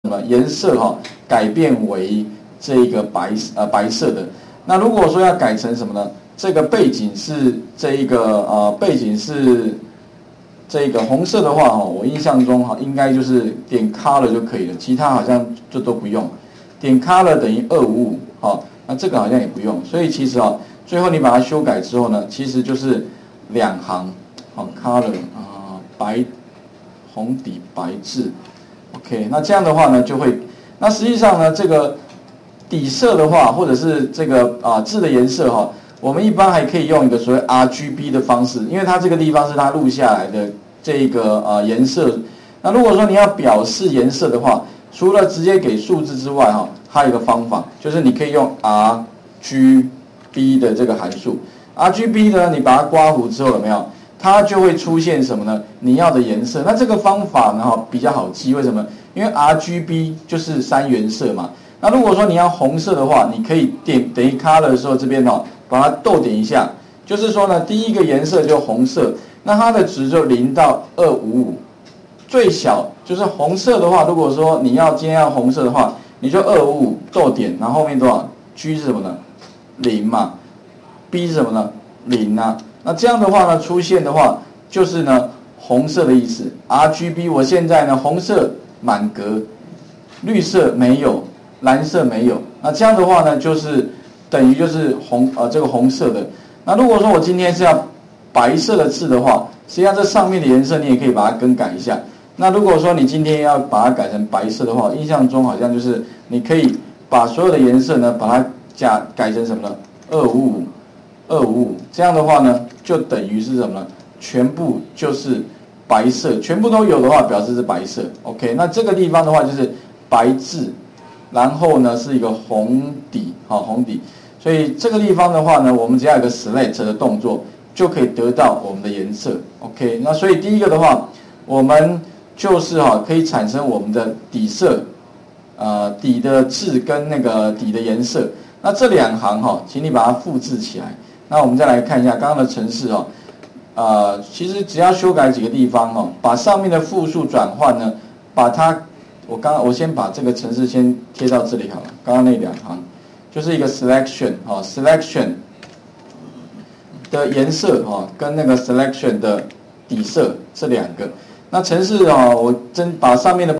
颜色改变为这个白色的。那如果说要改成什么呢？这个背景是这个背景是这个红色的话我印象中应该就是点 color 就可以了，其他好像就都不用。点 color 等于255那这个好像也不用。所以其实最后你把它修改之后呢，其实就是2行color 白红底白字 ，OK， 那这样的话呢就会，那实际上呢这个底色的话，或者是这个字的颜色我们一般还可以用一个所谓 RGB 的方式，因为它这个地方是它录下来的这个颜色。那如果说你要表示颜色的话，除了直接给数字之外还有一个方法，就是你可以用 RGB 的这个函数。RGB 呢，你把它刮弧之后有没有？它就会出现什么呢？你要的颜色。那这个方法呢比较好记，为什么？因为 RGB 就是3原色嘛。那如果说你要红色的话，你可以点等于 color 的时候，这边把它逗点一下，就是说呢，第一个颜色就红色，那它的值就0到255，最小就是红色的话，如果说你今天要红色的话，你就255逗点，然后后面多少 ？G 是什么呢？0嘛 ，B 是什么呢？0啊。那这样的话呢，出现的话就是呢红色的意思。RGB 我现在呢红色满格，绿色没有，蓝色没有。那这样的话呢，就是等于就是这个红色的。那如果说我今天是要白色的字的话，实际上这上面的颜色你也可以把它更改一下。那如果说你今天要把它改成白色的话，印象中好像就是你可以把所有的颜色呢把它改成什么呢？255，这样的话呢，就等于是什么呢？全部就是白色，全部都有的话，表示是白色。OK， 那这个地方的话就是白字，然后呢是一个红底，红底。所以这个地方的话呢，我们只要有一个 select 的动作，就可以得到我们的颜色。OK， 那所以第一个的话，我们就是可以产生我们的底色，底的字跟那个底的颜色。那这2行请你把它复制起来。那我们再来看一下刚刚的程式其实只要修改几个地方把上面的复数转换呢，把它我先把这个程式先贴到这里好了。刚刚那2行就是一个 selection selection 的颜色跟那个 selection 的底色这2个。那程式我把上面的